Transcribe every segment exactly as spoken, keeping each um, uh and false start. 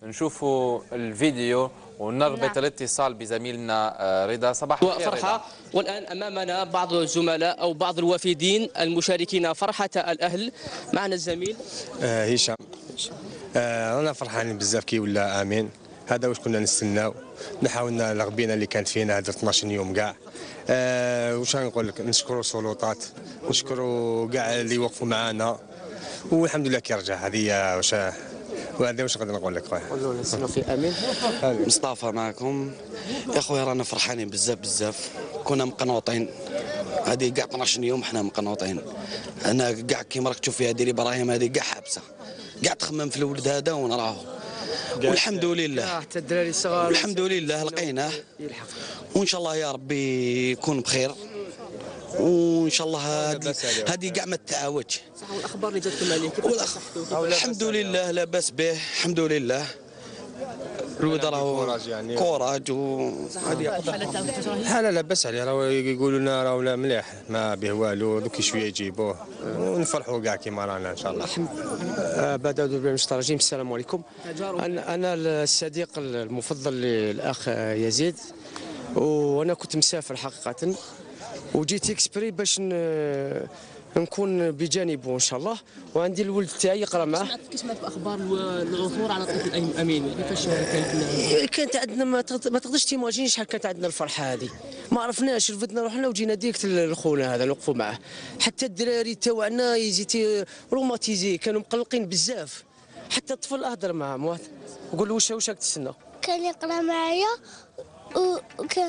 نشوفوا الفيديو ونربط الاتصال بزميلنا رضا. صباح الخير فرحة. والآن أمامنا بعض الزملاء أو بعض الوافدين المشاركين فرحة الأهل. معنا الزميل آه هشام. آه أنا فرحانين بزاف كي ولا آمين. هذا واش كنا نستناو، نحاولنا الغبينه اللي كانت فينا هذا اثناش يوم كاع. آه واش غنقول لك، نشكروا السلطات، نشكروا كاع اللي وقفوا معنا، والحمد لله كيرجع. هذه واش وهذا واش نقدر نقول لك خويا. قولوا لنا في امين. مصطفى معكم يا خويا، رانا فرحانين بزاف بزاف، كنا مقنوطين هذه كاع اثناش يوم حنا مقنوطين. انا كاع كيما راك تشوف في هذه ابراهيم هذه كاع حابسه، كاع تخمم في الولد هذا ونراه، والحمد لله حتى الدراري الصغار الحمد لله لقيناه، وان شاء الله يا ربي يكون بخير، وان شاء الله هذه هذه كاع ما تعاودش. صح. والاخبار اللي جاتكم عليه كيف؟ الحمد لله لاباس به الحمد لله. الولد راهو كوراج وهذه الحاله لاباس عليه، راهو يقولوا لنا راهو مليح ما به والو، دوك شويه يجيبوه ونفرحوا كاع كيما رانا ان شاء الله. بعد اعوذ بالله من الشيطان الرجيم. السلام عليكم. انا انا الصديق المفضل للاخ يزيد، وانا كنت مسافر حقيقه، وجيت اكسبري باش نكون بجانبه ان شاء الله، وعندي الولد تاعي يقرا معاه. كي سمعت باخبار العثور على الطفل امين كيفاش كانت؟ كانت عندنا ما تقدرش تيماجيني شحال كانت عندنا الفرحه هذه، ما عرفناش، رفدنا روحنا وجينا ديريكت لخونا هذا نوقفوا معاه. حتى الدراري تاعنا يزيتي روماتيزي، كانوا مقلقين بزاف، حتى الطفل اهدر معاه وقول له واش واش راك تسنى. كان يقرا معايا وكان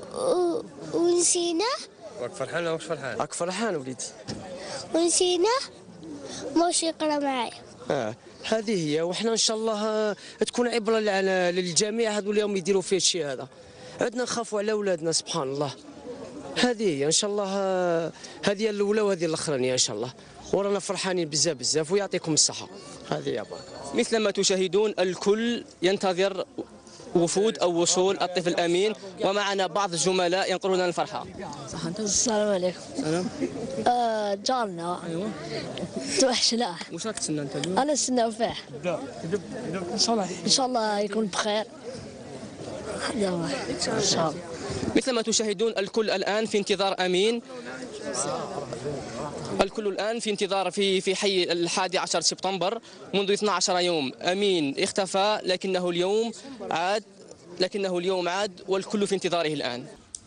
ونسيناه. راك فرحان؟ واش فرحان؟ راك فرحان وليدي؟ ونسيناه ماش يقرا معايا. اه هذه هي، وحنا ان شاء الله تكون عبره للجميع هذو اليوم يديروا فيه الشيء هذا. عدنا نخافوا على اولادنا سبحان الله. هذه هي ان شاء الله، هذه الاولى وهذه الاخرانيه ان شاء الله، ورانا فرحانين بزاف بزاف ويعطيكم الصحه. هذه يا بارك. مثل ما تشاهدون الكل ينتظر وفود او وصول الطفل الامين، ومعنا بعض الزملاء ينقلون لنا الفرحه. صح. انت السلام عليكم. سلام. آه جارنا. ايوه. توحشناه. واش راك تسنى انت اليوم؟ انا نستناو فيه. ان شاء الله ان شاء الله يكون بخير. ان شاء الله. مثل ما تشاهدون الكل الان في انتظار امين. الكل الآن في انتظار في في حي الحادي عشر سبتمبر منذ اثني عشر يوم. أمين اختفى لكنه اليوم عاد لكنه اليوم عاد والكل في انتظاره الآن.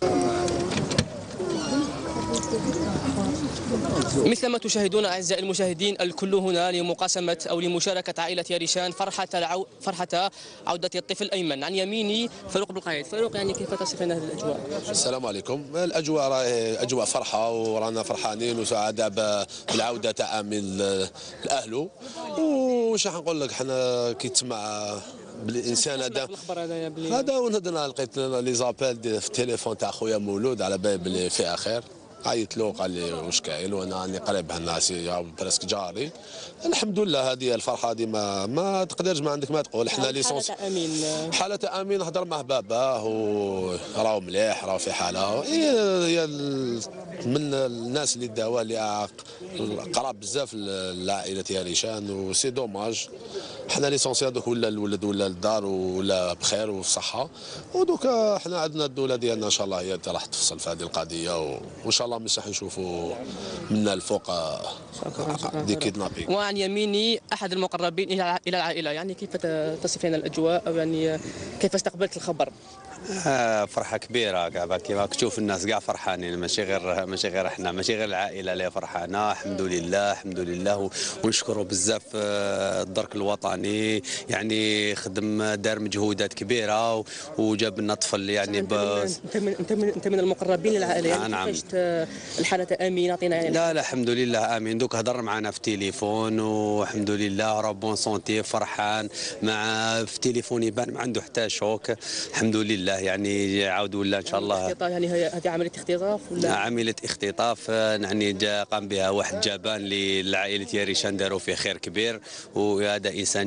مثل ما تشاهدون أعزائي المشاهدين الكل هنا لمقاسمة أو لمشاركة عائلة ياريشان فرحة العو... فرحة عودة الطفل أيمن. عن يميني فاروق بالقايد. فاروق، يعني كيف تصفين هذه الأجواء؟ السلام عليكم. الأجواء راه أجواء فرحة، ورانا فرحانين وسعداء بالعودة تاع أمين لأهله. وش راح نقول لك، حنا كي تسمع بالانسان هذا هذا ونهضنا، لقيت لي زابيل في التليفون تاع خويا مولود على بالي بلي فيها خير، عيط له قال لي واش كاين، وانا راني قريب الناس برسك جاري. الحمد لله هذه الفرحه هذه ما ما تقدرش ما عندك ما تقول. احنا ليسونس حالة امين حالة امين هضر مع باباه وراهو مليح، راهو في حاله هي من الناس اللي داوا اللي قراب بزاف لعائله ياريشان، وسي دوماج. حنا ليسونسيال دوك ولا الولد ولا الدار ولا بخير وفي صحه، ودوكا حنا عندنا الدوله ديالنا ان شاء الله هي راح تفصل في هذه القضيه، وان شاء الله مش راح نشوفوا منا الفوق دي كيدنابينغ. وعن يميني احد المقربين الى الى العائله، يعني كيف تصفين الاجواء، او يعني كيف استقبلت الخبر؟ آه فرحه كبيره كاع كيما تشوف الناس كاع فرحانين، ماشي غير ماشي غير احنا، ماشي غير العائله اللي فرحانه. الحمد لله الحمد لله، ونشكروا بزاف الدرك الوطني، يعني خدم دار مجهودات كبيره وجاب لنا طفل يعني. انت من انت من انت من المقربين للعائله، يعني آه نعم. كيفاش الحاله امين؟ اعطينا يعني. لا لا الحمد لله امين، دوك هضر معنا في التليفون والحمد لله راه بون سونتي، فرحان مع في تليفون يبان ما عنده حتى شوك. الحمد لله يعني عاود ولا ان شاء الله. يعني هذه عمليه اختطاف ولا عمليه اختطاف؟ يعني قام بها واحد جبان لعائله ياريشان، داروا فيه خير كبير، وهذا انسان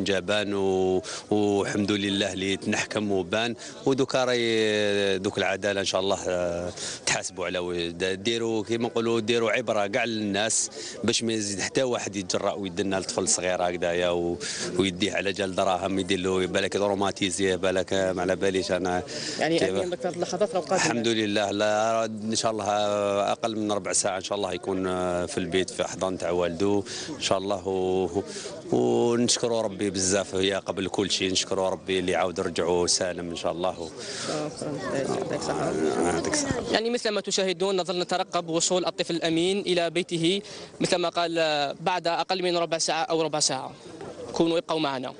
جابان و- والحمد لله اللي تنحكم وبان، ودوكا راهي دوك العداله ان شاء الله آه، تحاسبوا على ود- ديروا كيما نقولوا ديروا عبره كاع للناس باش ما يزيد حتى واحد يتجرأ ويدنا لطفل صغير هكذايا و- ويديه على جال دراهم يدير له بالك روماتيزيه بالك ما على باليش انا يعني كيف- الان ذكرت اللحظات راه قادمه. الحمد لله. لا ان شاء الله اقل من ربع ساعه ان شاء الله يكون في البيت في حضان تاع والده ان شاء الله و... ونشكروا ربي بزاف هي قبل كل شيء نشكروا ربي اللي عاود رجعوا سالم ان شاء الله. يعطيك الصحة. يعطيك الصحة. يعني مثل ما تشاهدون نظل نترقب وصول الطفل الأمين إلى بيته مثل ما قال بعد أقل من ربع ساعة أو ربع ساعة. كونوا ابقوا معنا.